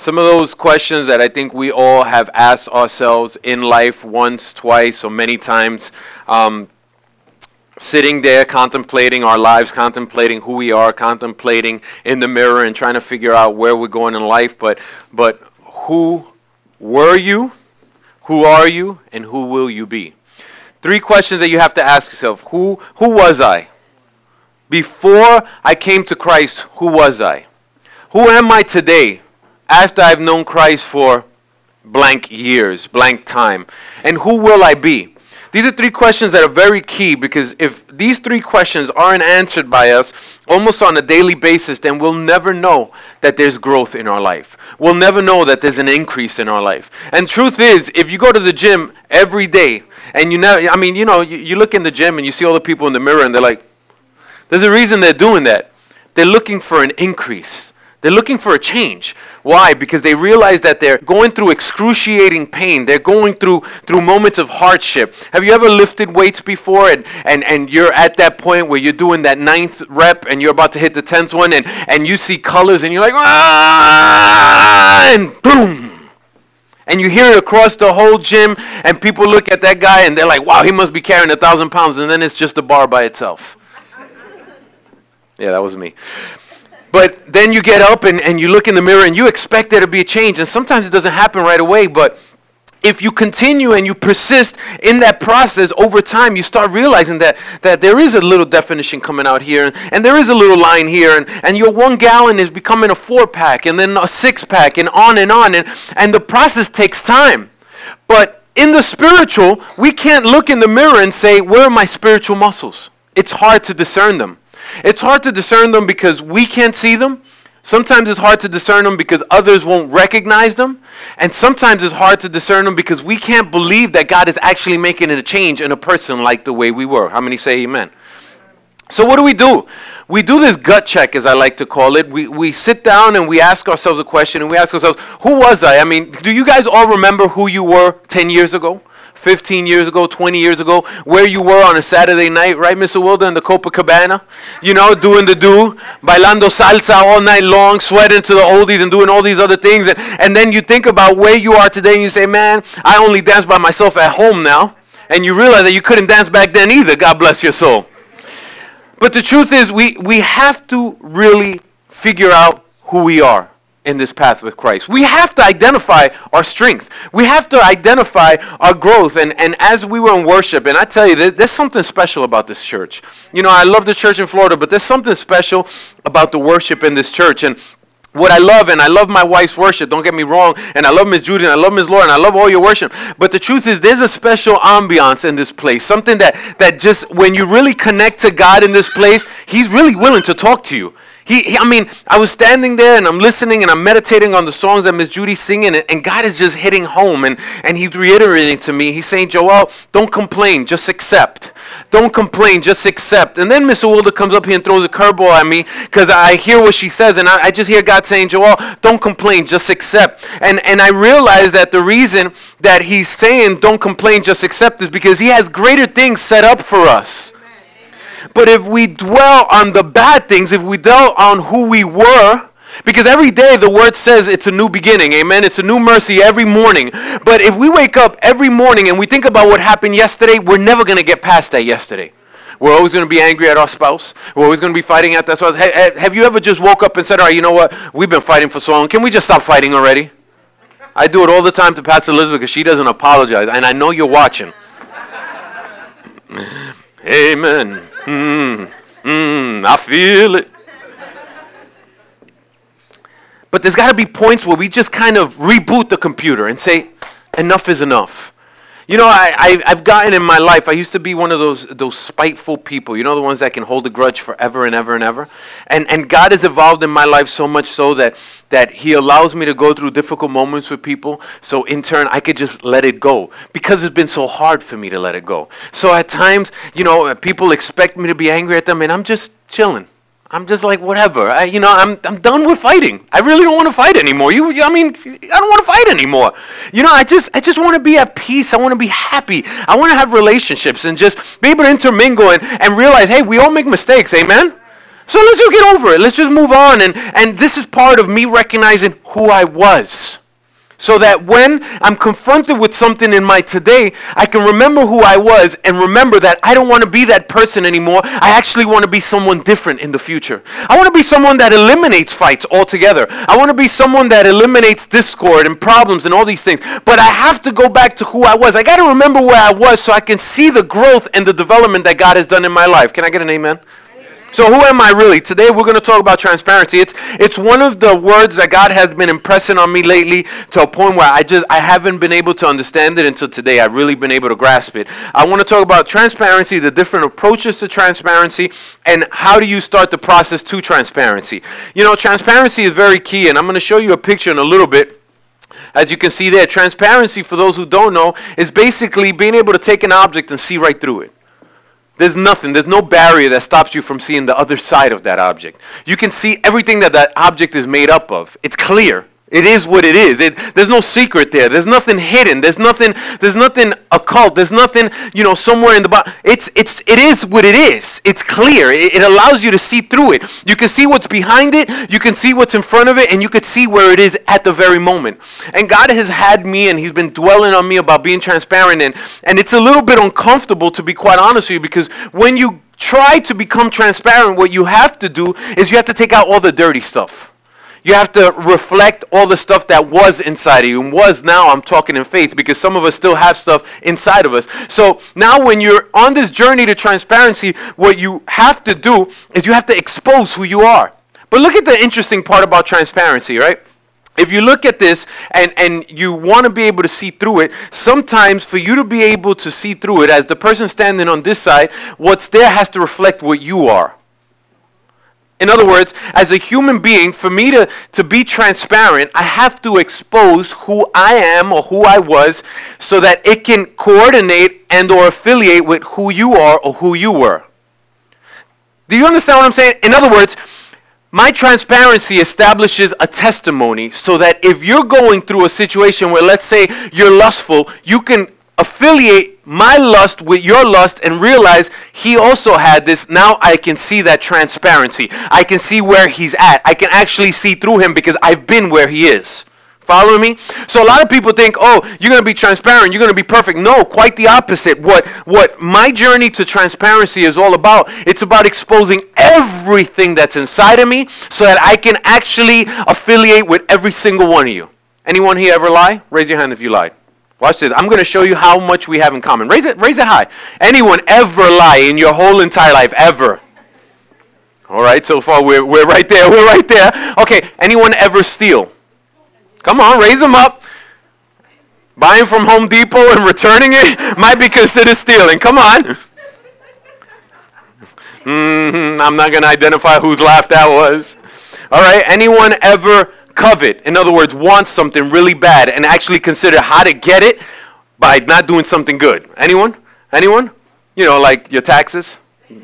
Some of those questions that I think we all have asked ourselves in life once, twice, or many times. Sitting there contemplating our lives, contemplating who we are, contemplating in the mirror and trying to figure out where we're going in life. But who were you, who are you, and who will you be? 3 questions that you have to ask yourself. Who was I? Before I came to Christ, who was I? Who am I today after I've known Christ for blank years, blank time? And who will I be? These are 3 questions that are very key, because if these 3 questions aren't answered by us almost on a daily basis, then we'll never know that there's growth in our life. We'll never know that there's an increase in our life. And truth is, if you go to the gym every day and you look in the gym and you see all the people in the mirror and they're like, there's a reason they're doing that. They're looking for an increase. They're looking for a change. Why? Because they realize that they're going through excruciating pain. They're going through moments of hardship. Have you ever lifted weights before and you're at that point where you're doing that 9th rep and you're about to hit the 10th one and you see colors and you're like, ah, and boom. And you hear it across the whole gym and people look at that guy and they're like, wow, he must be carrying 1,000 pounds, and then it's just a bar by itself. Yeah, that was me. But then you get up and you look in the mirror and you expect there to be a change. And sometimes it doesn't happen right away. But if you continue and you persist in that process over time, you start realizing that there is a little definition coming out here. And there is a little line here. And your 1 gallon is becoming a 4-pack and then a 6-pack and on. And the process takes time. But in the spiritual, we can't look in the mirror and say, where are my spiritual muscles? It's hard to discern them. It's hard to discern them because we can't see them. Sometimes it's hard to discern them because others won't recognize them. And sometimes it's hard to discern them because we can't believe that God is actually making a change in a person like the way we were. How many say amen? So what do? We do this gut check, as I like to call it. We sit down and we ask ourselves a question, and we ask ourselves, who was I? I mean, do you guys all remember who you were 10 years ago? 15 years ago, 20 years ago, where you were on a Saturday night, right, Mr. Wilder, in the Copacabana, doing the bailando salsa all night long, sweating to the oldies and doing all these other things. And then you think about where you are today and you say, man, I only dance by myself at home now. And you realize that you couldn't dance back then either. God bless your soul. But the truth is, we have to really figure out who we are in this path with Christ. We have to identify our strength. We have to identify our growth. And as we were in worship, and I tell you, there's something special about this church. I love the church in Florida, but there's something special about the worship in this church. And what I love, and I love my wife's worship, don't get me wrong, and I love Miss Judy, and I love Miss Laura, and I love all your worship, but the truth is, there's a special ambiance in this place, something that just, when you really connect to God in this place, He's really willing to talk to you. I was standing there and I'm listening and I'm meditating on the songs that Miss Judy's singing, and God is just hitting home, and He's reiterating to me. He's saying, Joel, don't complain, just accept. Don't complain, just accept. And then Mr. Wilder comes up here and throws a curveball at me because I hear what she says, and I just hear God saying, Joel, don't complain, just accept. And I realize that the reason that He's saying don't complain, just accept is because He has greater things set up for us. But if we dwell on the bad things, if we dwell on who we were, because every day the word says it's a new beginning, amen? It's a new mercy every morning. But if we wake up every morning and we think about what happened yesterday, we're never going to get past that yesterday. We're always going to be angry at our spouse. We're always going to be fighting at that spouse. Have you ever just woke up and said, all right, you know what? We've been fighting for so long. Can we just stop fighting already? I do it all the time to Pastor Elizabeth because she doesn't apologize. And I know you're watching. Amen. I feel it. But there's got to be points where we just kind of reboot the computer and say, enough is enough. I've gotten in my life, I used to be one of those spiteful people, the ones that can hold a grudge forever and ever and ever. And God has evolved in my life so much so that He allows me to go through difficult moments with people. So in turn, I could just let it go because it's been so hard for me to let it go. So at times, people expect me to be angry at them, and I'm just chilling. I'm just like, whatever. I'm done with fighting. I really don't want to fight anymore. I don't want to fight anymore. I just want to be at peace. I want to be happy. I want to have relationships and just be able to intermingle and realize, hey, we all make mistakes. Amen? So let's just get over it. Let's just move on. And this is part of me recognizing who I was. So that when I'm confronted with something in my today, I can remember who I was and remember that I don't want to be that person anymore. I actually want to be someone different in the future. I want to be someone that eliminates fights altogether. I want to be someone that eliminates discord and problems and all these things. But I have to go back to who I was. I got to remember where I was so I can see the growth and the development that God has done in my life. Can I get an amen? So who am I really? Today we're going to talk about transparency. It's one of the words that God has been impressing on me lately to a point where I haven't been able to understand it until today. I've really been able to grasp it. I want to talk about transparency, the different approaches to transparency, and how do you start the process to transparency. You know, transparency is very key, and I'm going to show you a picture in a little bit. As you can see there, transparency, for those who don't know, is basically being able to take an object and see right through it. There's no barrier that stops you from seeing the other side of that object. You can see everything that that object is made up of. It's clear. It is what it is. There's no secret there. There's nothing hidden. There's nothing occult. There's nothing, somewhere in the bottom. It is what it is. It's clear. It allows you to see through it. You can see what's behind it. You can see what's in front of it, and you can see where it is at the very moment. And God has had me, and He's been dwelling on me about being transparent, and it's a little bit uncomfortable, to be quite honest with you, because when you try to become transparent, what you have to do is you have to take out all the dirty stuff. You have to reflect all the stuff that was inside of you. And now, I'm talking in faith, because some of us still have stuff inside of us. So now when you're on this journey to transparency, what you have to do is you have to expose who you are. But look at the interesting part about transparency, right? If you look at this and you want to be able to see through it, sometimes for you to be able to see through it, as the person standing on this side, what's there has to reflect what you are. In other words, as a human being, for me to be transparent, I have to expose who I am or who I was so that it can coordinate and or affiliate with who you are or who you were. Do you understand what I'm saying? In other words, my transparency establishes a testimony so that if you're going through a situation where, let's say, you're lustful, you can affiliate my lust with your lust and realize he also had this. Now I can see that transparency. I can see where he's at. I can actually see through him because I've been where he is. Following me? So a lot of people think, oh, you're going to be transparent, you're going to be perfect. No, quite the opposite. What my journey to transparency is all about, it's about exposing everything that's inside of me so that I can actually affiliate with every single one of you. Anyone here ever lie? Raise your hand if you lied. Watch this. I'm going to show you how much we have in common. Raise it high. Anyone ever lie in your whole entire life? Ever? All right, so far we're right there. We're right there. Okay, anyone ever steal? Come on, raise them up. Buying from Home Depot and returning it might be considered stealing. Come on. I'm not going to identify whose laugh that was. All right, anyone ever covet? In other words, want something really bad and actually consider how to get it by not doing something good. Anyone? Anyone? Like your taxes?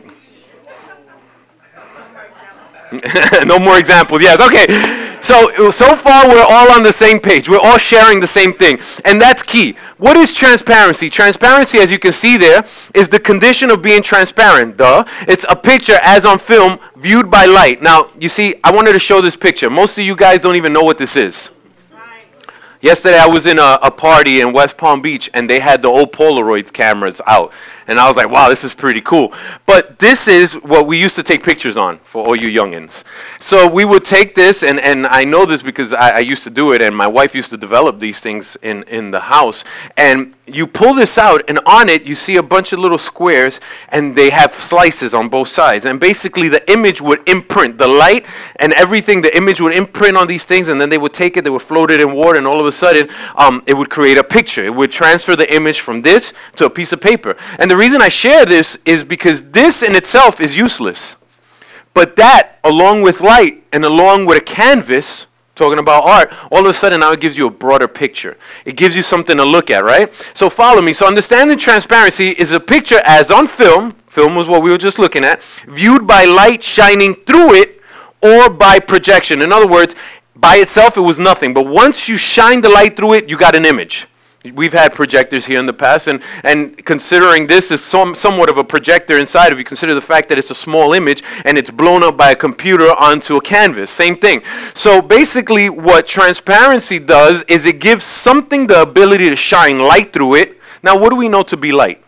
No more examples. Yes. Okay. So far we're all on the same page. We're all sharing the same thing. And that's key. What is transparency? Transparency, as you can see there, is the condition of being transparent. It's a picture as on film viewed by light. Now, you see, I wanted to show this picture. Most of you guys don't even know what this is. Yesterday I was in a party in West Palm Beach, and they had the old Polaroid cameras out. And I was like, wow, this is pretty cool. But this is what we used to take pictures on for all you youngins. So we would take this, and I know this because I used to do it, and my wife used to develop these things in the house. And you pull this out, and on it you see a bunch of little squares, and they have slices on both sides. And basically the image would imprint, the light and everything, the image would imprint on these things, and then they would take it, they would float it in water, and all of a sudden it would create a picture. It would transfer the image from this to a piece of paper. And the reason I share this is because this in itself is useless. But that, along with light and along with a canvas, talking about art, all of a sudden now it gives you a broader picture. It gives you something to look at, right? So follow me. So understanding transparency is a picture as on film. Film was what we were just looking at. Viewed by light shining through it or by projection. In other words, by itself it was nothing. But once you shine the light through it, you got an image. We've had projectors here in the past, and considering this is somewhat of a projector inside, if you consider the fact that it's a small image and it's blown up by a computer onto a canvas, same thing. So basically what transparency does is it gives something the ability to shine light through it. Now, what do we know to be light?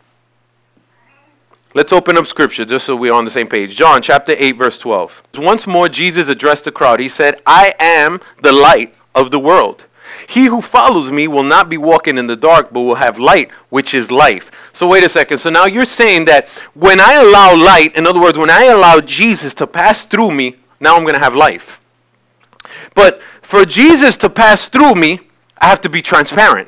Let's open up scripture just so we're on the same page. John chapter 8, verse 12. Once more, Jesus addressed the crowd. He said, I am the light of the world. He who follows me will not be walking in the dark, but will have light, which is life. So wait a second. So now you're saying that when I allow light, in other words, when I allow Jesus to pass through me, now I'm going to have life. But for Jesus to pass through me, I have to be transparent.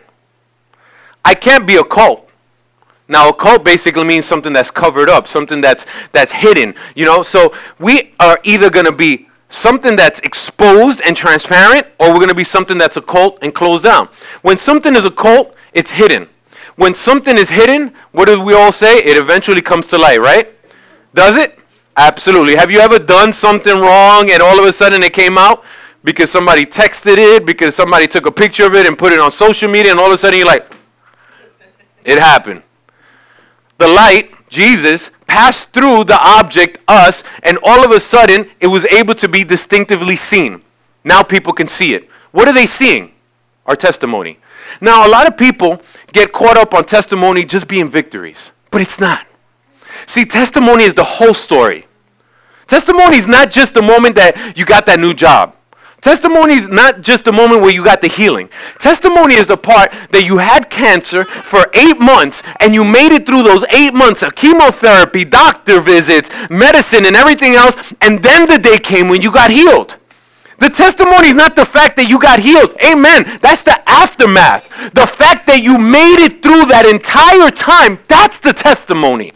I can't be a cult. Now, a cult basically means something that's covered up, something that's hidden, you know. So we are either going to be something that's exposed and transparent, or we're going to be something that's occult and closed down. When something is occult, it's hidden. When something is hidden, what do we all say? It eventually comes to light, right? Does it? Absolutely. Have you ever done something wrong and all of a sudden it came out? Because somebody texted it, because somebody took a picture of it and put it on social media, and all of a sudden you're like, it happened. The light, Jesus, passed through the object, us, and all of a sudden, it was able to be distinctively seen. Now people can see it. What are they seeing? Our testimony. Now, a lot of people get caught up on testimony just being victories, but it's not. See, testimony is the whole story. Testimony is not just the moment that you got that new job. Testimony is not just the moment where you got the healing. Testimony is the part that you had cancer for 8 months and you made it through those 8 months of chemotherapy, doctor visits, medicine, and everything else, and then the day came when you got healed. The testimony is not the fact that you got healed. Amen. That's the aftermath. The fact that you made it through that entire time, that's the testimony.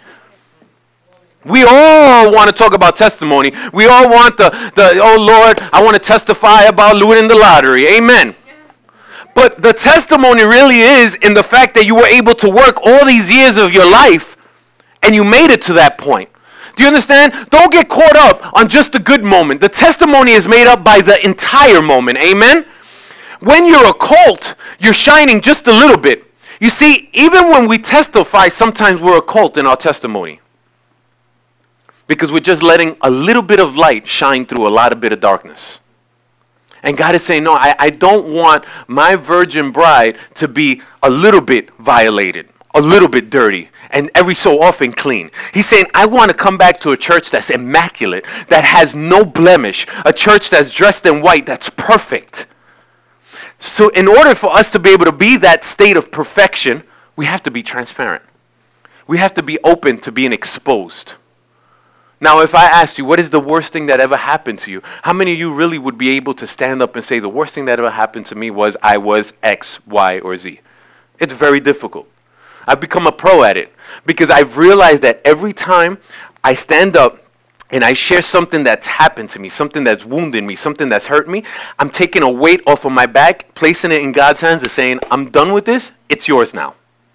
We all want to talk about testimony. We all want the oh Lord, I want to testify about winning the lottery. Amen. But the testimony really is in the fact that you were able to work all these years of your life and you made it to that point. Do you understand? Don't get caught up on just the good moment. The testimony is made up by the entire moment. Amen. When you're a cult, you're shining just a little bit. You see, even when we testify, sometimes we're a cult in our testimony. Because we're just letting a little bit of light shine through a lot of bit of darkness. And God is saying, no, I don't want my virgin bride to be a little bit violated, a little bit dirty, and every so often clean. He's saying, I want to come back to a church that's immaculate, that has no blemish, a church that's dressed in white, that's perfect. So in order for us to be able to be that state of perfection, we have to be transparent. We have to be open to being exposed. Now, if I asked you, what is the worst thing that ever happened to you? How many of you really would be able to stand up and say, the worst thing that ever happened to me was I was X, Y, or Z? It's very difficult. I've become a pro at it because I've realized that every time I stand up and I share something that's happened to me, something that's wounded me, something that's hurt me, I'm taking a weight off of my back, placing it in God's hands and saying, I'm done with this, it's yours now.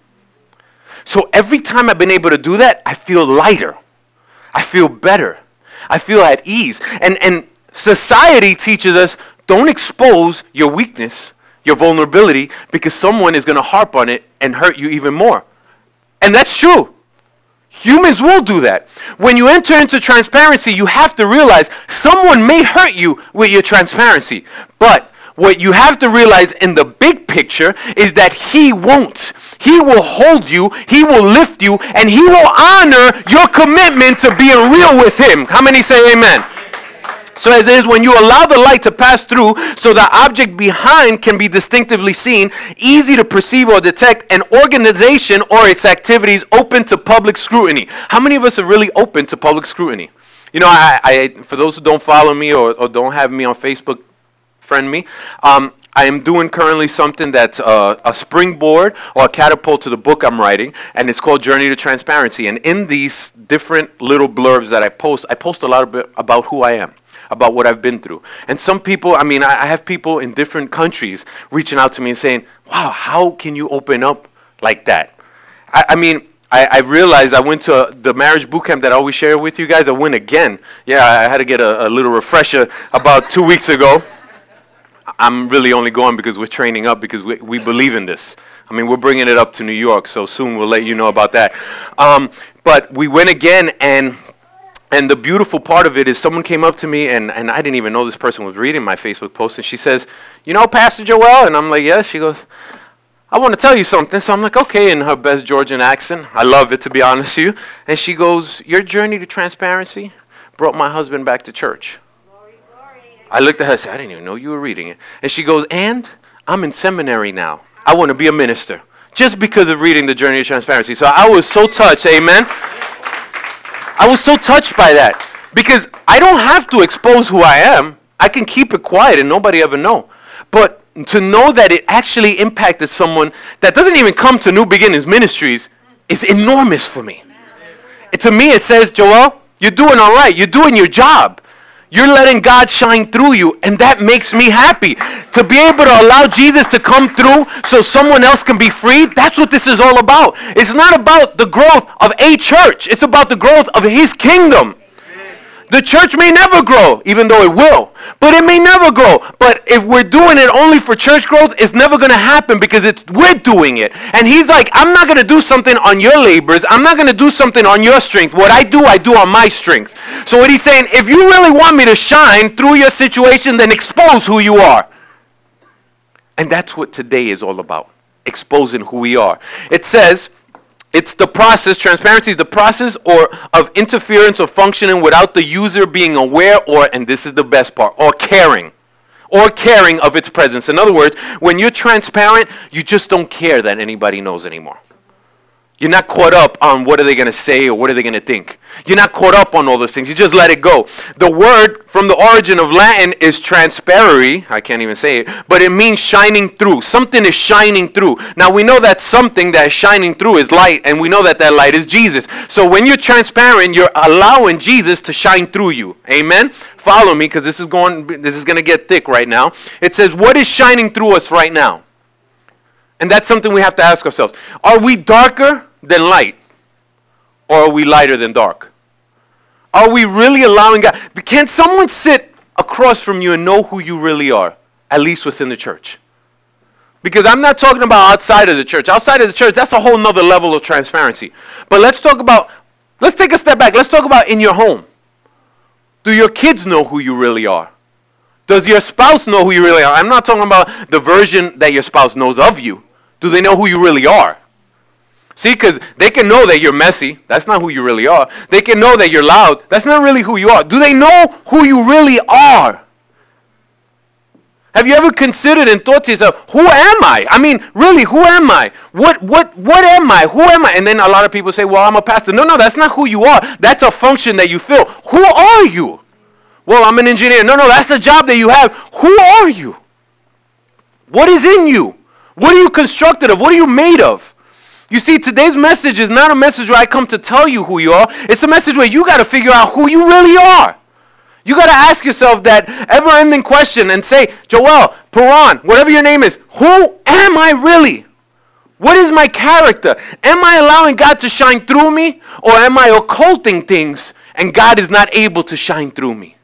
So every time I've been able to do that, I feel lighter. I feel better. I feel at ease. And society teaches us, don't expose your weakness, your vulnerability, because someone is going to harp on it and hurt you even more. And that's true. Humans will do that. When you enter into transparency, you have to realize someone may hurt you with your transparency. But what you have to realize in the big picture is that he won't. He will hold you, he will lift you, and he will honor your commitment to being real with him. How many say amen? So as it is, when you allow the light to pass through so the object behind can be distinctively seen, easy to perceive or detect, an organization or its activities open to public scrutiny. How many of us are really open to public scrutiny? You know, I for those who don't follow me or don't have me on Facebook, friend me, I am doing currently something that's a springboard or a catapult to the book I'm writing, and it's called Journey to Transparency. And in these different little blurbs that I post a lot about who I am, about what I've been through. And some people, I have people in different countries reaching out to me and saying, wow, how can you open up like that? I realized I went to the marriage boot camp that I always share with you guys. I went again. Yeah, I had to get a little refresher about 2 weeks ago. I'm really only going because we're training up, because we believe in this. I mean, we're bringing it up to New York, so soon we'll let you know about that. But we went again, and the beautiful part of it is someone came up to me, and I didn't even know this person was reading my Facebook post, and she says, "You know Pastor Joel?" And I'm like, "Yes." She goes, "I want to tell you something." So I'm like, "Okay," in her best Georgian accent. I love it, to be honest with you. And she goes, "Your journey to transparency brought my husband back to church." Glory, glory. I looked at her and said, "I didn't even know you were reading it." And she goes, "And I'm in seminary now. I want to be a minister." Just because of reading the Journey to Transparency. So I was so touched, amen? I was so touched by that. Because I don't have to expose who I am. I can keep it quiet and nobody ever know. But to know that it actually impacted someone that doesn't even come to New Beginnings Ministries is enormous for me. To me it says, "Joel, you're doing all right. You're doing your job. You're letting God shine through you," and that makes me happy. To be able to allow Jesus to come through so someone else can be freed, that's what this is all about. It's not about the growth of a church. It's about the growth of His kingdom. The church may never grow, even though it will. But it may never grow. But if we're doing it only for church growth, it's never going to happen because we're doing it. And He's like, "I'm not going to do something on your labors. I'm not going to do something on your strength. What I do on my strength." So what He's saying, if you really want me to shine through your situation, then expose who you are. And that's what today is all about, exposing who we are. It says, it's the process, transparency is the process of interference or functioning without the user being aware or, and this is the best part, or caring of its presence. In other words, when you're transparent, you just don't care that anybody knows anymore. You're not caught up on what are they going to say or what are they going to think. You're not caught up on all those things. You just let it go. The word from the origin of Latin is transparere. I can't even say it. But it means shining through. Something is shining through. Now we know that something that is shining through is light. And we know that that light is Jesus. So when you're transparent, you're allowing Jesus to shine through you. Amen? Follow me because this is going to get thick right now. It says, what is shining through us right now? And that's something we have to ask ourselves. Are we darker than light? Or are we lighter than dark? Are we really allowing God? Can someone sit across from you and know who you really are? At least within the church. Because I'm not talking about outside of the church. Outside of the church, that's a whole nother level of transparency. But let's take a step back. Let's talk about in your home. Do your kids know who you really are? Does your spouse know who you really are? I'm not talking about the version that your spouse knows of you. Do they know who you really are? See, because they can know that you're messy. That's not who you really are. They can know that you're loud. That's not really who you are. Do they know who you really are? Have you ever considered and thought to yourself, who am I? I mean, really, who am I? What am I? Who am I? And then a lot of people say, well, I'm a pastor. No, that's not who you are. That's a function that you fill. Who are you? Well, I'm an engineer. No, that's a job that you have. Who are you? What is in you? What are you constructed of? What are you made of? You see, today's message is not a message where I come to tell you who you are. It's a message where you got to figure out who you really are. You got to ask yourself that ever-ending question and say, Joel, Puran, whatever your name is, who am I really? What is my character? Am I allowing God to shine through me? Or am I occulting things and God is not able to shine through me?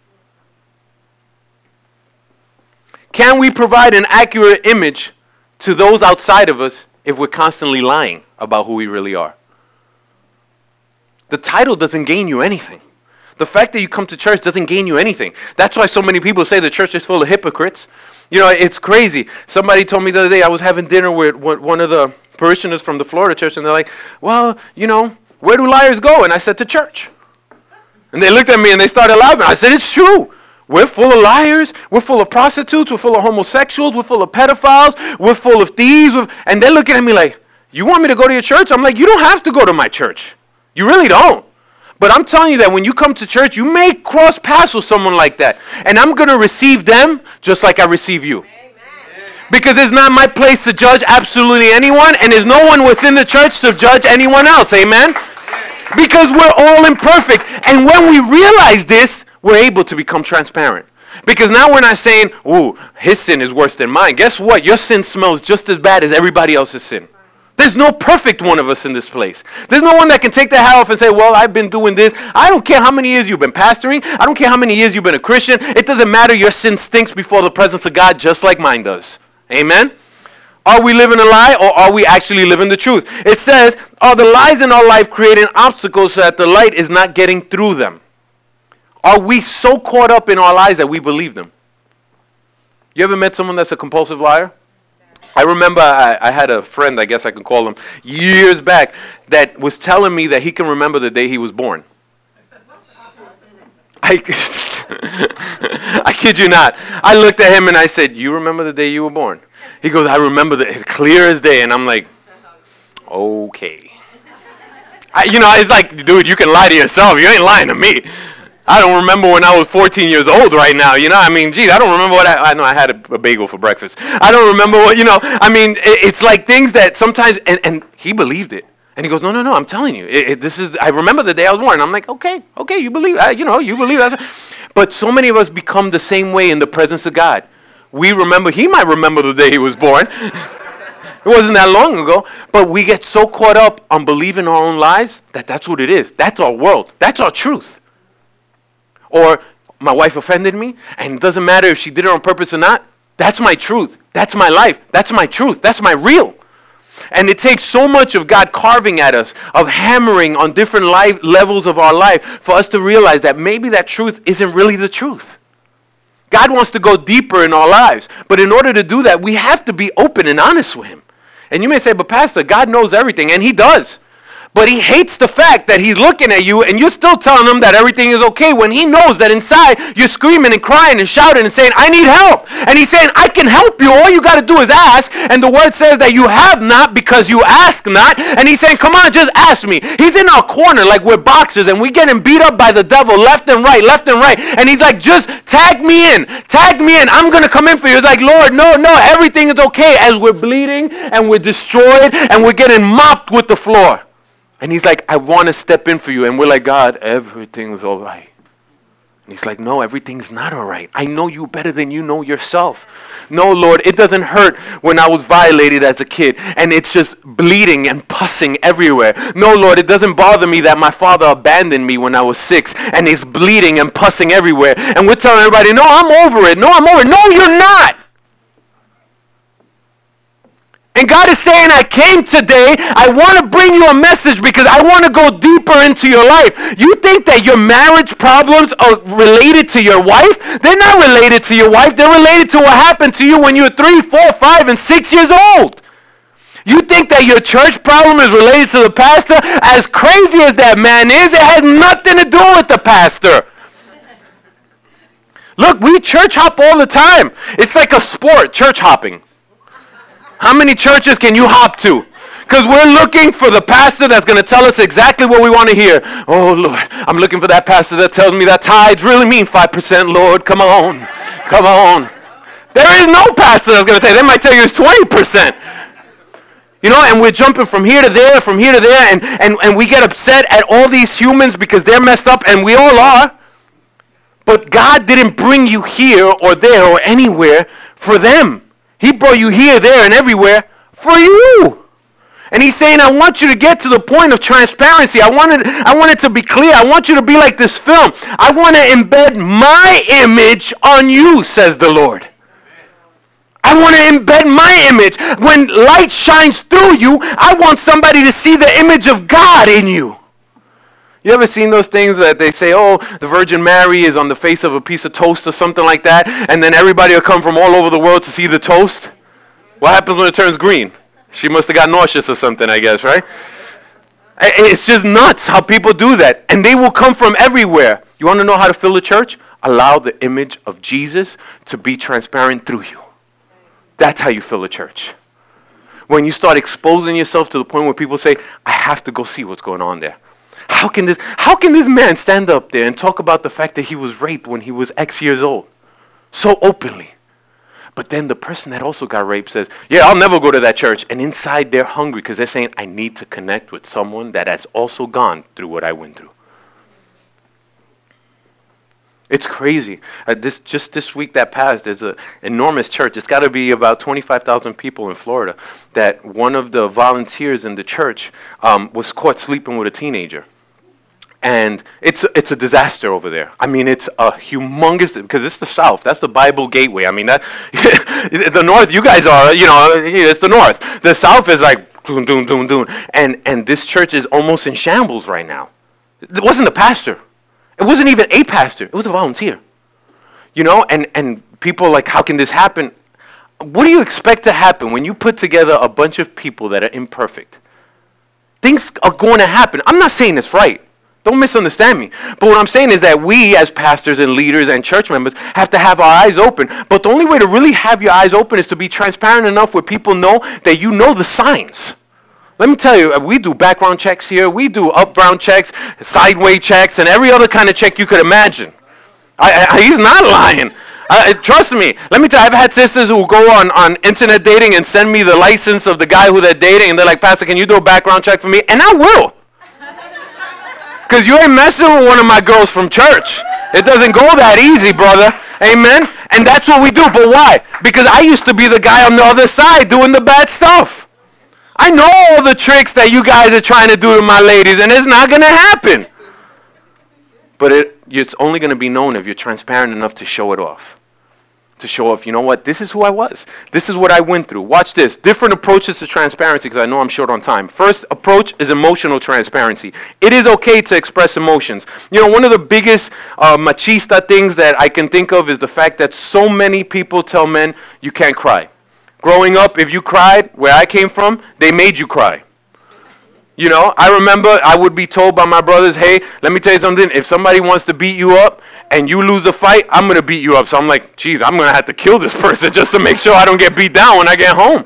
Can we provide an accurate image to those outside of us if we're constantly lying about who we really are? The title doesn't gain you anything. The fact that you come to church doesn't gain you anything. That's why so many people say the church is full of hypocrites. You know, it's crazy. Somebody told me the other day, I was having dinner with one of the parishioners from the Florida church, and they're like, well, you know, where do liars go? And I said, to church. And they looked at me and they started laughing. I said, it's true. We're full of liars. We're full of prostitutes. We're full of homosexuals. We're full of pedophiles. We're full of thieves. And they're looking at me like, you want me to go to your church? I'm like, you don't have to go to my church. You really don't. But I'm telling you that when you come to church, you may cross paths with someone like that. And I'm going to receive them just like I receive you. Amen. Because it's not my place to judge absolutely anyone. And there's no one within the church to judge anyone else. Amen? Because we're all imperfect. And when we realize this, we're able to become transparent. Because now we're not saying, ooh, his sin is worse than mine. Guess what? Your sin smells just as bad as everybody else's sin. There's no perfect one of us in this place. There's no one that can take their hat off and say, well, I've been doing this. I don't care how many years you've been pastoring. I don't care how many years you've been a Christian. It doesn't matter. Your sin stinks before the presence of God just like mine does. Amen? Are we living a lie or are we actually living the truth? It says, are the lies in our life creating obstacles so that the light is not getting through them? Are we so caught up in our lies that we believe them? You ever met someone that's a compulsive liar? I remember I had a friend, I guess I can call him, years back, that was telling me that he can remember the day he was born. I kid you not. I looked at him and I said, you remember the day you were born? He goes, I remember it clear as day. And I'm like, okay. It's like, dude, you can lie to yourself. You ain't lying to me. I don't remember when I was 14 years old right now. I don't remember what I know I had a bagel for breakfast. I don't remember what, it's like things that sometimes, and he believed it. And he goes, no, I'm telling you, I remember the day I was born. I'm like, okay, you believe, you believe that. But so many of us become the same way in the presence of God. We remember, he might remember the day he was born. It wasn't that long ago. But we get so caught up on believing our own lies that's what it is. That's our world. That's our truth. Or my wife offended me, and it doesn't matter if she did it on purpose or not. That's my truth. That's my life. That's my truth. That's my real. And it takes so much of God carving at us, of hammering on different levels of our life for us to realize that maybe that truth isn't really the truth. God wants to go deeper in our lives. But in order to do that, we have to be open and honest with him. And you may say, but Pastor, God knows everything, and he does. But he hates the fact that he's looking at you and you're still telling him that everything is okay when he knows that inside you're screaming and crying and shouting and saying, I need help. And he's saying, I can help you. All you got to do is ask. And the word says that you have not because you ask not. And he's saying, come on, just ask me. He's in our corner like we're boxers and we're getting beat up by the devil left and right. And he's like, just tag me in. I'm going to come in for you. It's like, Lord, no, everything is okay as we're bleeding and we're destroyed and we're getting mopped with the floor. And he's like, I want to step in for you. And we're like, God, everything's all right. And he's like, no, everything's not all right. I know you better than you know yourself. No, Lord, it doesn't hurt when I was violated as a kid. And it's just bleeding and pussing everywhere. No, Lord, it doesn't bother me that my father abandoned me when I was 6. And he's bleeding and pussing everywhere. And we're telling everybody, no, I'm over it. No, you're not. And God is saying, I came today, I want to bring you a message because I want to go deeper into your life. You think that your marriage problems are related to your wife? They're not related to your wife. They're related to what happened to you when you were 3, 4, 5, and 6 years old. You think that your church problem is related to the pastor? As crazy as that man is, it has nothing to do with the pastor. Look, we church hop all the time. It's like a sport, church hopping. How many churches can you hop to? Because we're looking for the pastor that's going to tell us exactly what we want to hear. Oh, Lord, I'm looking for that pastor that tells me that tithes really mean 5%, Lord. Come on. There is no pastor that's going to tell you. They might tell you it's 20%. And we're jumping from here to there, and we get upset at all these humans because they're messed up, and we all are. But God didn't bring you here or there or anywhere for them. He brought you here, there, and everywhere for you. And he's saying, I want you to get to the point of transparency. I want it to be clear. I want you to be like this film. I want to embed my image on you, says the Lord. I want to embed my image. When light shines through you, I want somebody to see the image of God in you. You ever seen those things that they say, oh, the Virgin Mary is on the face of a piece of toast or something like that, and then everybody will come from all over the world to see the toast? What happens when it turns green? She must have got nauseous or something, I guess, right? It's just nuts how people do that, and they will come from everywhere. You want to know how to fill a church? Allow the image of Jesus to be transparent through you. That's how you fill a church. When you start exposing yourself to the point where people say, I have to go see what's going on there. How can this man stand up there and talk about the fact that he was raped when he was X years old? So openly. But then the person that also got raped says, yeah, I'll never go to that church. And inside they're hungry because they're saying, I need to connect with someone that has also gone through what I went through. It's crazy. This week that passed, there's an enormous church. It's got to be about 25,000 people in Florida. That one of the volunteers in the church was caught sleeping with a teenager. And it's a disaster over there. I mean, it's a humongous, because it's the South. That's the Bible gateway. I mean, the North, you guys are, it's the North. The South is like, doom, doom, doom, doom. And this church is almost in shambles right now. It wasn't the pastor. It wasn't even a pastor. It was a volunteer. And people are like, how can this happen? What do you expect to happen when you put together a bunch of people that are imperfect? Things are going to happen. I'm not saying it's right. Don't misunderstand me. But what I'm saying is that we as pastors and leaders and church members have to have our eyes open. But the only way to really have your eyes open is to be transparent enough where people know that you know the signs. Let me tell you, we do background checks here. We do up-brown checks, sideway checks, and every other kind of check you could imagine. He's not lying. Trust me. Let me tell you, I've had sisters who go on internet dating and send me the license of the guy who they're dating, and they're like, Pastor, can you do a background check for me? And I will. Because you ain't messing with one of my girls from church. It doesn't go that easy, brother. Amen? And that's what we do. But why? Because I used to be the guy on the other side doing the bad stuff. I know all the tricks that you guys are trying to do to my ladies, and it's not going to happen. But it's only going to be known if you're transparent enough to show it off. To show off, you know what, this is who I was. This is what I went through. Watch this. Different approaches to transparency, because I know I'm short on time. First approach is emotional transparency. It is okay to express emotions. One of the biggest machista things that I can think of is the fact that so many people tell men, you can't cry. Growing up, if you cried, where I came from, they made you cry. I remember I would be told by my brothers, hey, let me tell you something. If somebody wants to beat you up and you lose the fight, I'm going to beat you up. So I'm like, geez, I'm going to have to kill this person just to make sure I don't get beat down when I get home.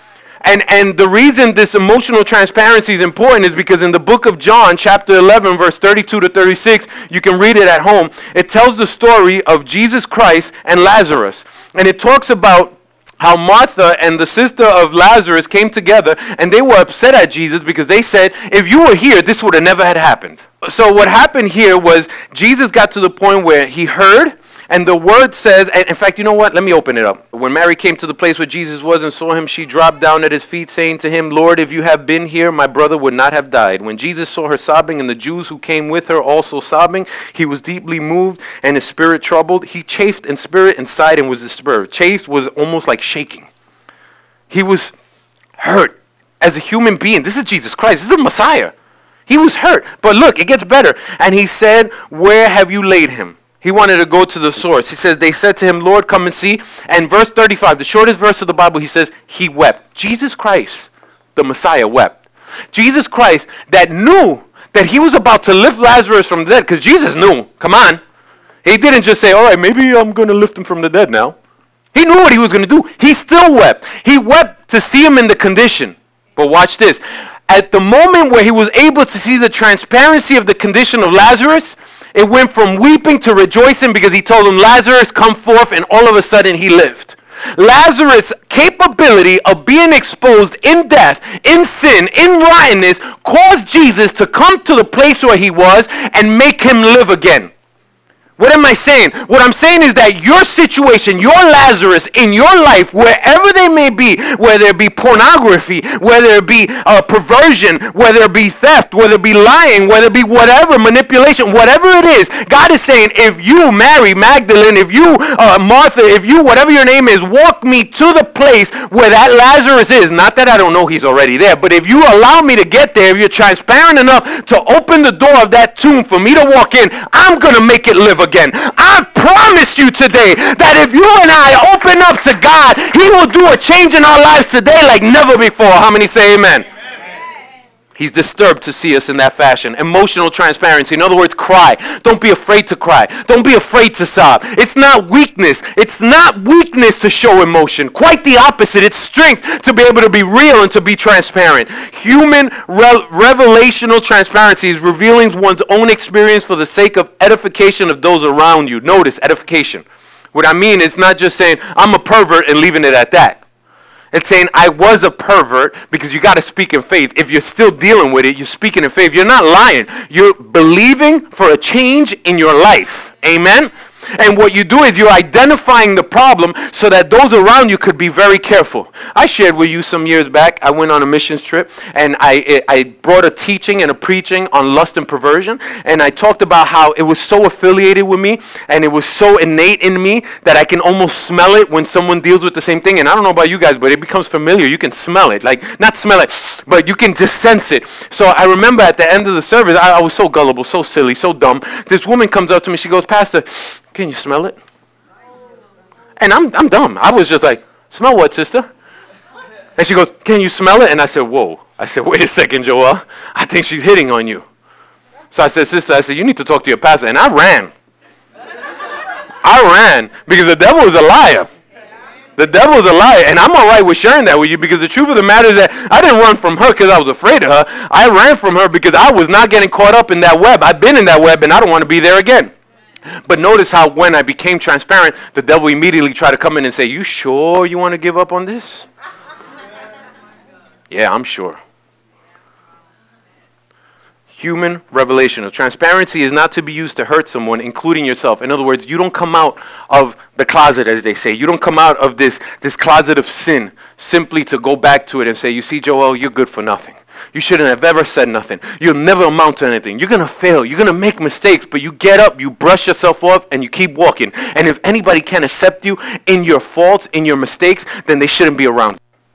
And the reason this emotional transparency is important is because in the book of John, chapter 11, verse 32 to 36, you can read it at home. It tells the story of Jesus Christ and Lazarus. And it talks about how Martha and the sister of Lazarus came together, and they were upset at Jesus because they said, if you were here, this would have never had happened. So what happened here was Jesus got to the point where he heard, and the word says, and in fact, you know what? Let me open it up. When Mary came to the place where Jesus was and saw him, she dropped down at his feet, saying to him, Lord, if you had been here, my brother would not have died. When Jesus saw her sobbing and the Jews who came with her also sobbing, he was deeply moved and his spirit troubled. He chafed in spirit and sighed and was disturbed. Chafed was almost like shaking. He was hurt as a human being. This is Jesus Christ. This is the Messiah. He was hurt. But look, it gets better. And he said, where have you laid him? He wanted to go to the source. He says, they said to him, Lord, come and see. And verse 35, the shortest verse of the Bible, he says, he wept. Jesus Christ, the Messiah, wept. Jesus Christ that knew that he was about to lift Lazarus from the dead, because Jesus knew. Come on. He didn't just say, all right, maybe I'm going to lift him from the dead now. He knew what he was going to do. He still wept. He wept to see him in the condition. But watch this. At the moment where he was able to see the transparency of the condition of Lazarus, it went from weeping to rejoicing because he told him, Lazarus, come forth, and all of a sudden he lived. Lazarus' capability of being exposed in death, in sin, in rottenness, caused Jesus to come to the place where he was and make him live again. What am I saying? What I'm saying is that your situation, your Lazarus in your life, wherever they may be, whether it be pornography, whether it be perversion, whether it be theft, whether it be lying, whether it be whatever, manipulation, whatever it is, God is saying, if you, Mary Magdalene, if you, Martha, if you, whatever your name is, walk me to the place where that Lazarus is, not that I don't know he's already there, but if you allow me to get there, if you're transparent enough to open the door of that tomb for me to walk in, I'm going to make it live again. I promise you today that if you and I open up to God, he will do a change in our lives today like never before. How many say amen? He's disturbed to see us in that fashion. Emotional transparency. In other words, cry. Don't be afraid to cry. Don't be afraid to sob. It's not weakness. It's not weakness to show emotion. Quite the opposite. It's strength to be able to be real and to be transparent. Human revelational transparency is revealing one's own experience for the sake of edification of those around you. Notice, edification. What I mean is not just saying, I'm a pervert and leaving it at that. It's saying, I was a pervert, because you got to speak in faith. If you're still dealing with it, you're speaking in faith. You're not lying. You're believing for a change in your life. Amen? And what you do is you're identifying the problem so that those around you could be very careful. I shared with you some years back, I went on a missions trip, and I brought a teaching and a preaching on lust and perversion, and I talked about how it was so affiliated with me, and it was so innate in me that I can almost smell it when someone deals with the same thing. And I don't know about you guys, but it becomes familiar. You can smell it. Like, not smell it, but you can just sense it. So I remember at the end of the service, I was so gullible, so silly, so dumb. This woman comes up to me, she goes, "Pastor, can you smell it?" And I'm dumb. I was just like, "Smell what, sister?" And she goes, "Can you smell it?" And I said, "Whoa." I said, "Wait a second, Joel. I think she's hitting on you." So I said, "Sister," I said, "you need to talk to your pastor." And I ran. I ran because the devil is a liar. The devil is a liar. And I'm all right with sharing that with you, because the truth of the matter is that I didn't run from her because I was afraid of her. I ran from her because I was not getting caught up in that web. I've been in that web, and I don't want to be there again. But notice how when I became transparent, the devil immediately tried to come in and say, "You sure you want to give up on this?" Yeah, I'm sure. Human revelation. Transparency is not to be used to hurt someone, including yourself. In other words, you don't come out of the closet, as they say. You don't come out of this closet of sin simply to go back to it and say, "You see, Joel, you're good for nothing. You shouldn't have ever said nothing. You'll never amount to anything. You're going to fail. You're going to make mistakes." But you get up, you brush yourself off, and you keep walking. And if anybody can accept you in your faults, in your mistakes, then they shouldn't be around you.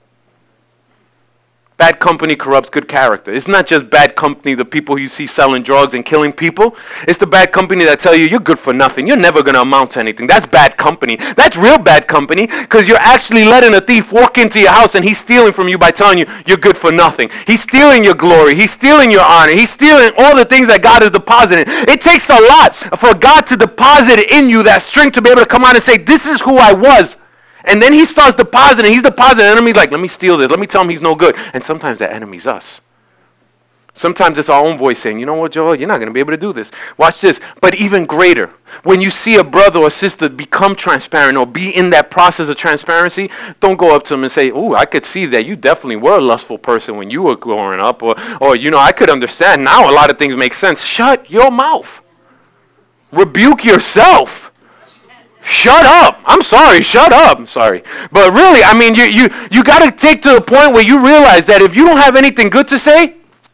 Bad company corrupts good character. It's not just bad company, the people you see selling drugs and killing people. It's the bad company that tell you you're good for nothing. You're never going to amount to anything. That's bad company. That's real bad company, because you're actually letting a thief walk into your house and he's stealing from you by telling you you're good for nothing. He's stealing your glory. He's stealing your honor. He's stealing all the things that God has deposited. It takes a lot for God to deposit in you that strength to be able to come out and say, "This is who I was." And then he starts depositing. He's depositing. The enemy's like, "Let me steal this. Let me tell him he's no good." And sometimes that enemy's us. Sometimes it's our own voice saying, "You know what, Joel? You're not going to be able to do this. Watch this." But even greater, when you see a brother or sister become transparent or be in that process of transparency, don't go up to them and say, "Oh, I could see that you definitely were a lustful person when you were growing up." Or you know, "I could understand. Now a lot of things make sense." Shut your mouth. Rebuke yourself. Shut up. I'm sorry. Shut up. I'm sorry. But really, I mean, you got to take to the point where you realize that if you don't have anything good to say,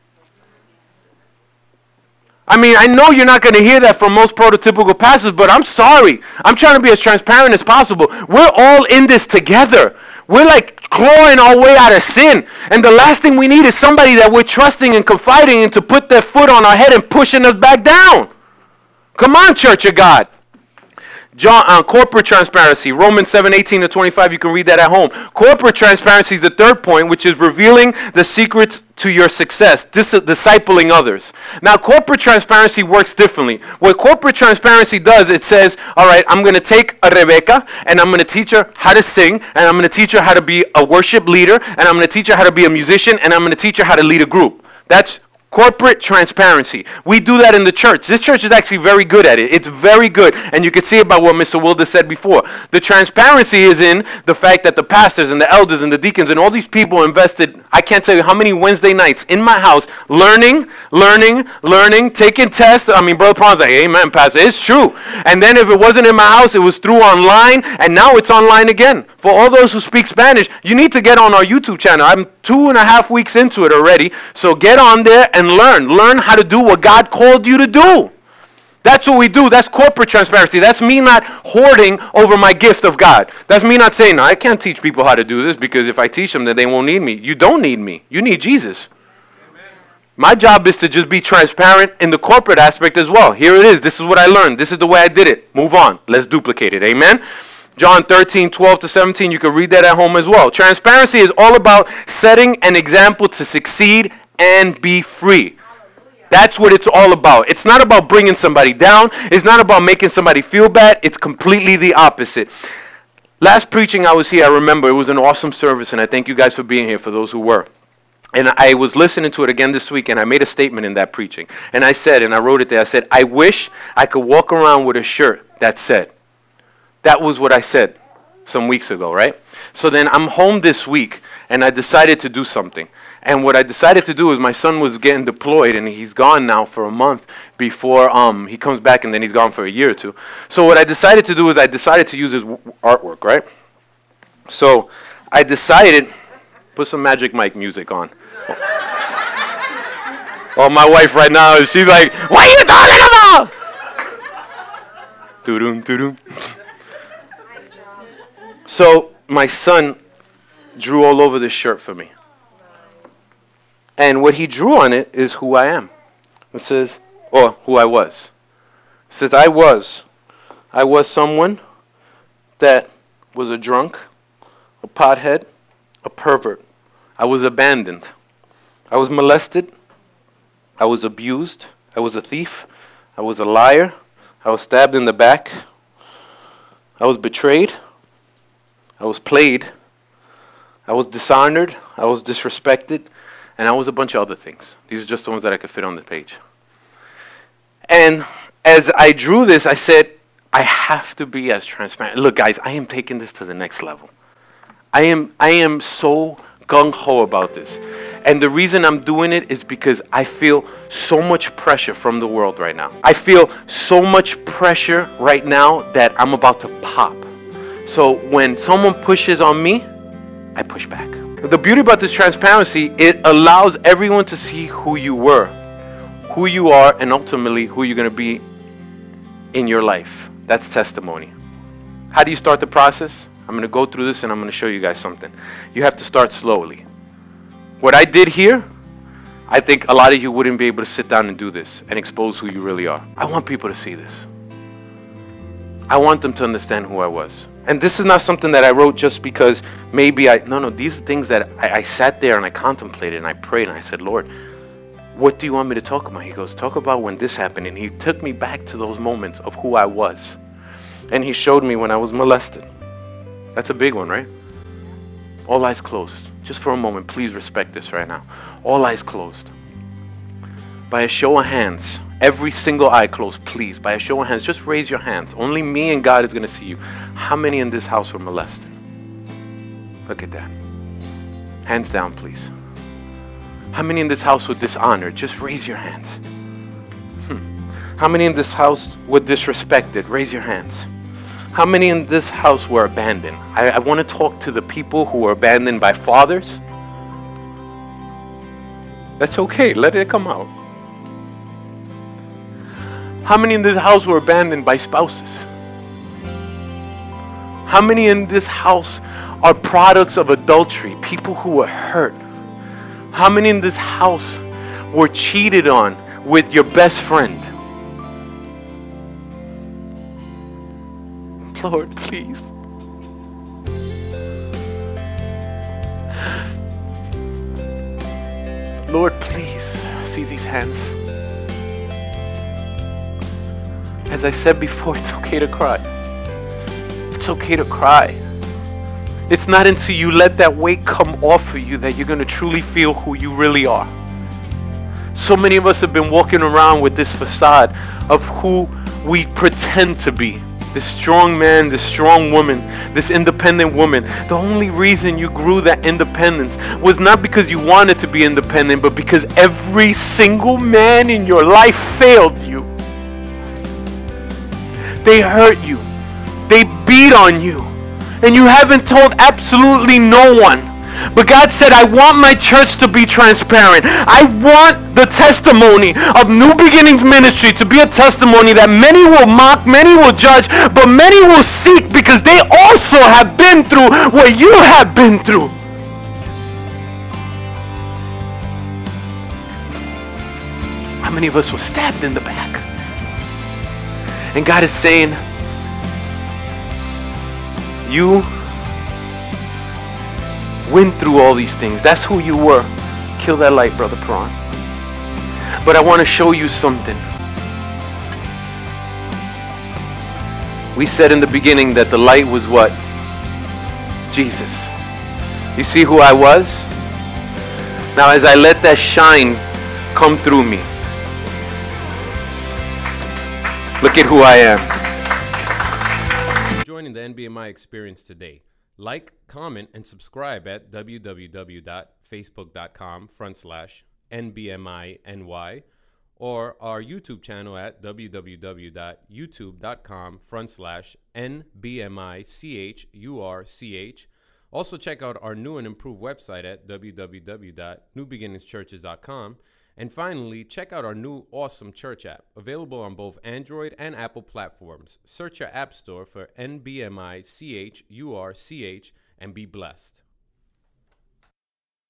I mean, I know you're not going to hear that from most prototypical pastors, but I'm sorry. I'm trying to be as transparent as possible. We're all in this together. We're like clawing our way out of sin. And the last thing we need is somebody that we're trusting and confiding in to put their foot on our head and pushing us back down. Come on, Church of God. Corporate transparency, Romans 7:18-25, you can read that at home. Corporate transparency is the third point, which is revealing the secrets to your success, discipling others. Now, corporate transparency works differently. What corporate transparency does, it says, all right, I'm going to take a Rebecca, and I'm going to teach her how to sing, and I'm going to teach her how to be a worship leader, and I'm going to teach her how to be a musician, and I'm going to teach her how to lead a group. That's corporate transparency. We do that in the church. This church is actually very good at it. It's very good. And you can see it by what Mr. Wilder said before. The transparency is in the fact that the pastors and the elders and the deacons and all these people invested, I can't tell you how many Wednesday nights in my house, learning, taking tests. I mean, Brother Prawn's like, "Amen, Pastor." It's true. And then if it wasn't in my house, it was through online, and now it's online again. For all those who speak Spanish, you need to get on our YouTube channel. I'm 2.5 weeks into it already. So get on there and learn how to do what God called you to do. That's what we do. That's corporate transparency. That's me not hoarding over my gift of God. That's me not saying, "No, I can't teach people how to do this, because if I teach them, then they won't need me." You don't need me. You need Jesus. Amen. My job is to just be transparent in the corporate aspect as well. Here it is. This is what I learned. This is the way I did it. Move on. Let's duplicate it. Amen. John 13:12-17. You can read that at home as well. Transparency is all about setting an example to succeed and be free. That's what it's all about. It's not about bringing somebody down. It's not about making somebody feel bad. It's completely the opposite. Last preaching I was here, I remember it was an awesome service, and I thank you guys for being here, for those who were. And I was listening to it again this week, and I made a statement in that preaching. And I said, and I wrote it there, I said, "I wish I could walk around with a shirt that said." That was what I said. some weeks ago, right? So then I'm home this week, and I decided to do something. And what I decided to do is my son was getting deployed, and he's gone now for a month before he comes back, and then he's gone for a year or two. So what I decided to do is I decided to use his artwork, right? So I decided, put some Magic Mike music on. Oh, my wife right now, she's like, what are you talking about? Doo-doom, doo-doom. So my son drew all over this shirt for me. And what he drew on it is who I am. It says, or who I was. It says, I was someone that was a drunk, a pothead, a pervert. I was abandoned. I was molested. I was abused. I was a thief. I was a liar. I was stabbed in the back. I was betrayed. I was played. I was dishonored. I was disrespected. And I was a bunch of other things. These are just the ones that I could fit on the page. And as I drew this, I said, I have to be as transparent. Look, guys, I am taking this to the next level. I am so gung-ho about this. And the reason I'm doing it is because I feel so much pressure from the world right now. I feel so much pressure right now that I'm about to pop. So when someone pushes on me, I push back. The beauty about this transparency, it allows everyone to see who you were, who you are, and ultimately who you're going to be in your life. That's testimony. How do you start the process? I'm going to go through this and I'm going to show you guys something. You have to start slowly. What I did here, I think a lot of you wouldn't be able to sit down and do this and expose who you really are. I want people to see this. I want them to understand who I was. And this is not something that I wrote just because maybe no, these are things that I sat there and I contemplated and I prayed and I said, Lord, what do you want me to talk about? He goes, talk about when this happened. And he took me back to those moments of who I was. And he showed me when I was molested. That's a big one, right? All eyes closed. Just for a moment, please respect this right now. All eyes closed. By a show of hands, every single eye closed, please. By a show of hands, just raise your hands. Only me and God is going to see you. How many in this house were molested? Look at that. Hands down, please. How many in this house were dishonored? Just raise your hands. How many in this house were disrespected? Raise your hands. How many in this house were abandoned? I want to talk to the people who were abandoned by fathers. That's okay. Let it come out. How many in this house were abandoned by spouses? How many in this house are products of adultery? People who were hurt. How many in this house were cheated on with your best friend? Lord, please. Lord, please see these hands. As I said before, it's okay to cry. It's okay to cry. It's not until you let that weight come off of you that you're going to truly feel who you really are. So many of us have been walking around with this facade of who we pretend to be. This strong man, this strong woman, this independent woman. The only reason you grew that independence was not because you wanted to be independent, but because every single man in your life failed you. They hurt you. They beat on you. And you haven't told absolutely no one. But God said, I want my church to be transparent. I want the testimony of New Beginnings Ministry to be a testimony that many will mock, many will judge, but many will seek because they also have been through what you have been through. How many of us were stabbed in the back? And God is saying, you went through all these things. That's who you were. Kill that light, Brother Prawn. But I want to show you something. We said in the beginning that the light was what? Jesus. You see who I was? Now as I let that shine come through me, look at who I am. joining the NBMI experience today. Like, comment, and subscribe at www.facebook.com/NBMINY or our YouTube channel at www.youtube.com/NBMICHURCH. Also, check out our new and improved website at www.newbeginningschurches.com. And finally, check out our new awesome church app, available on both Android and Apple platforms. Search your app store for NBMICHURCH and be blessed.